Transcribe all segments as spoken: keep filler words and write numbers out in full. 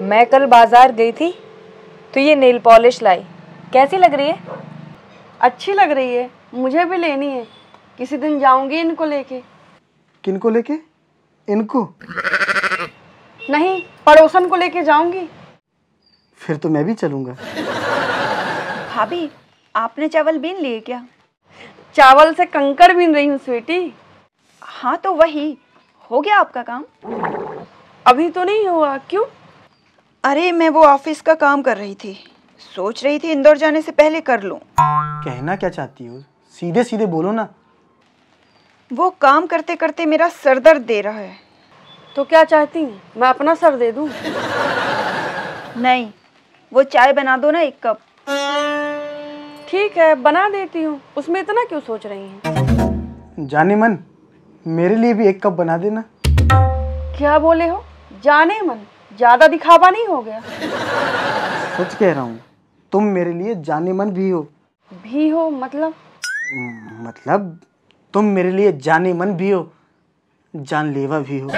मैं कल बाजार गई थी तो ये नेल पॉलिश लाई। कैसी लग रही है? अच्छी लग रही है, मुझे भी लेनी है। किसी दिन जाऊंगी इनको लेके। किनको लेके? इनको? नहीं, पड़ोसन को लेके जाऊंगी। फिर तो मैं भी चलूंगा। भाभी, आपने चावल बीन लिए क्या? चावल से कंकड़ बीन रही हूँ स्वीटी। हाँ तो वही हो गया आपका काम? अभी तो नहीं हुआ। क्यों? अरे मैं वो ऑफिस का काम कर रही थी, सोच रही थी इंदौर जाने से पहले कर लूं। कहना क्या चाहती हो? सीधे सीधे बोलो ना। वो काम करते करते मेरा सर दर्द दे रहा है। तो क्या चाहती हैं, मैं अपना सर दे दूं? नहीं, वो चाय बना दो ना एक कप। ठीक है, बना देती हूँ। उसमें इतना क्यों सोच रही हैं? जाने मन, मेरे लिए भी एक कप बना देना। क्या बोले हो? जाने मन? ज्यादा दिखावा नहीं हो गया? सच कह रहा हूँ, तुम मेरे लिए जाने मन भी हो। भी हो मतलब? मतलब तुम मेरे लिए जाने मन भी हो, जानलेवा भी हो।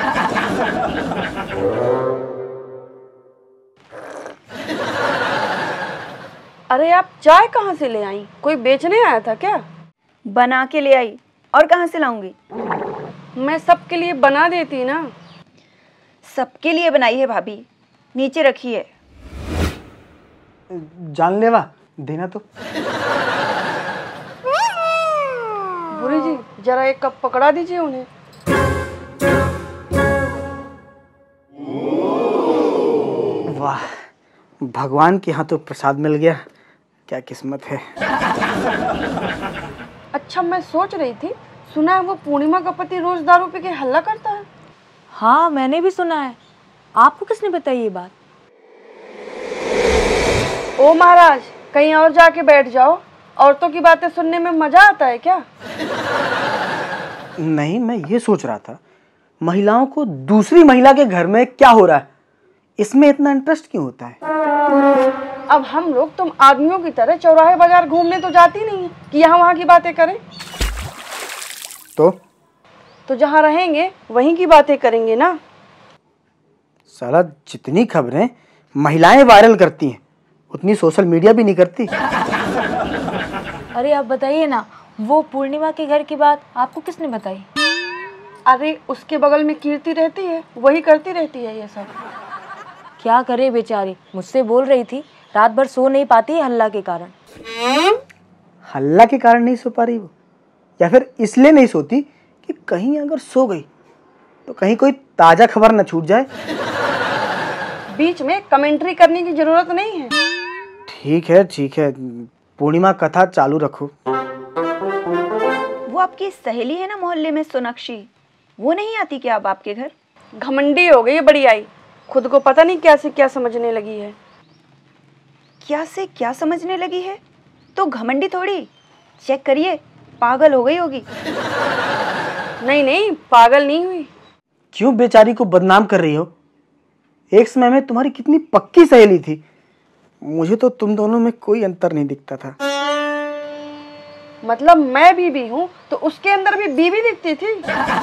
अरे आप चाय कहाँ से ले आई? कोई बेचने आया था क्या? बना के ले आई, और कहाँ से लाऊंगी? मैं सबके लिए बना देती ना। सबके लिए बनाई है भाभी, नीचे रखी है। जानलेवा, देना तो। बुरी जी, जरा एक कप पकड़ा दीजिए उन्हें। वाह, भगवान के यहाँ तो प्रसाद मिल गया। क्या किस्मत है। अच्छा, मैं सोच रही थी, सुना है वो पूर्णिमा का पति रोज दारू पी के हल्ला करता है। हाँ, मैंने भी सुना है। आपको किसने बताई ये बात? ओ महाराज, कहीं और जाके बैठ जाओ। औरतों की बातें सुनने में मजा आता है क्या? नहीं, मैं ये सोच रहा था, महिलाओं को दूसरी महिला के घर में क्या हो रहा है, इसमें इतना इंटरेस्ट क्यों होता है? अब हम लोग तुम आदमियों की तरह चौराहे बाजार घूमने तो जाती नहीं है कि यहाँ वहाँ की बातें करें। तो तो जहाँ रहेंगे वहीं की बातें करेंगे ना। साला, जितनी खबरें महिलाएं वायरल करती हैं उतनी सोशल मीडिया भी नहीं करती। अरे आप बताइए ना, वो पूर्णिमा के घर की बात आपको किसने बताई? अरे उसके बगल में कीर्ति रहती है, वही करती रहती है ये सब। क्या करे बेचारी, मुझसे बोल रही थी रात भर सो नहीं पाती है हल्ला के कारण। हल्ला के कारण नहीं सो पा रही वो, या फिर इसलिए नहीं सोती कि कहीं अगर सो गई तो कहीं कोई ताजा खबर न छूट जाए। बीच में कमेंट्री करने की जरूरत नहीं है। ठीक है ठीक है, पूर्णिमा कथा चालू रखो। वो आपकी सहेली है ना मोहल्ले में, सोनाक्षी, वो नहीं आती क्या अब आपके घर? घमंडी हो गई है बड़ी आई, खुद को पता नहीं क्या से क्या समझने लगी है। क्या से क्या समझने लगी है? तो घमंडी थोड़ी, चेक करिए, पागल हो गई होगी। नहीं नहीं, पागल नहीं हुई। क्यों बेचारी को बदनाम कर रही हो? एक समय में तुम्हारी कितनी पक्की सहेली थी, मुझे तो तुम दोनों में कोई अंतर नहीं दिखता था। मतलब मैं बीबी हूँ तो उसके अंदर भी बीबी दिखती थी।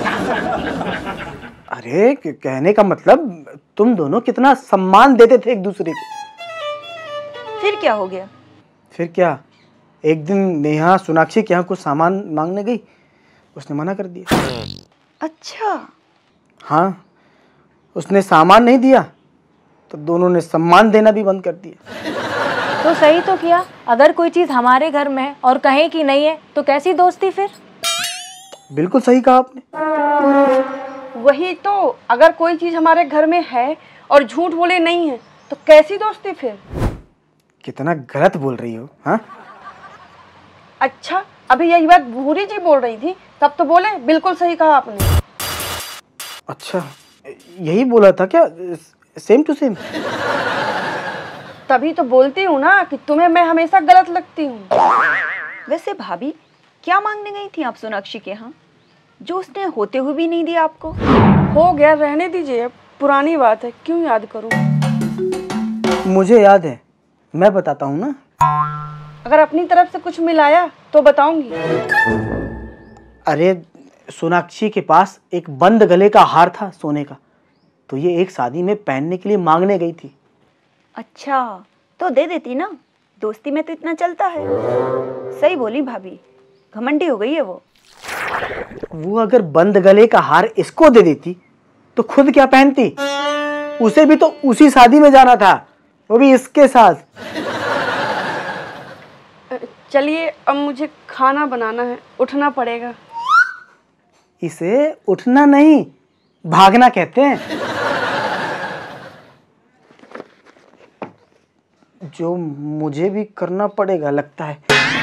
अरे कहने का मतलब, तुम दोनों कितना सम्मान देते थे एक दूसरे को। फिर क्या हो गया? फिर क्या, एक दिन नेहा सोनाक्षी के यहाँ कुछ सामान मांगने गई, उसने मना कर दिया। अच्छा। हाँ, उसने सामान नहीं दिया तो दोनों ने सम्मान देना भी बंद कर दिया। तो सही तो किया, अगर कोई चीज हमारे घर में है और कहीं की नहीं है तो कैसी दोस्ती फिर? बिल्कुल सही कहा आपने। वही तो, अगर कोई चीज हमारे घर में है और झूठ बोले नहीं है तो कैसी दोस्ती फिर? कितना गलत बोल रही हो। हाँ, अच्छा, अभी यही बात भूरी जी बोल रही थी, तब तो बोले बिल्कुल सही कहा आपने। अच्छा, यही बोला था क्या? Same to same. तभी तो बोलती हूँ ना कि तुम्हें मैं हमेशा गलत लगती हूँ। वैसे भाभी, क्या मांगने गई थी आप सोनाक्षी के यहाँ, जो उसने होते हुए भी नहीं दिया आपको? हो गया, रहने दीजिए, पुरानी बात है, क्यों याद करूँ। मुझे याद है, मैं बताता हूँ ना। अगर अपनी तरफ से कुछ मिलाया तो बताऊंगी। अरे सोनाक्षी के पास एक बंद गले का हार था सोने का, तो ये एक शादी में पहनने के लिए मांगने गई थी। अच्छा, तो दे देती ना, दोस्ती में तो इतना चलता है। सही बोली भाभी, घमंडी हो गई है वो। वो अगर बंद गले का हार इसको दे देती तो खुद क्या पहनती? उसे भी तो उसी शादी में जाना था, वो भी इसके साथ। चलिए अब मुझे खाना बनाना है, उठना पड़ेगा। इसे उठना नहीं, भागना कहते हैं। जो मुझे भी करना पड़ेगा लगता है।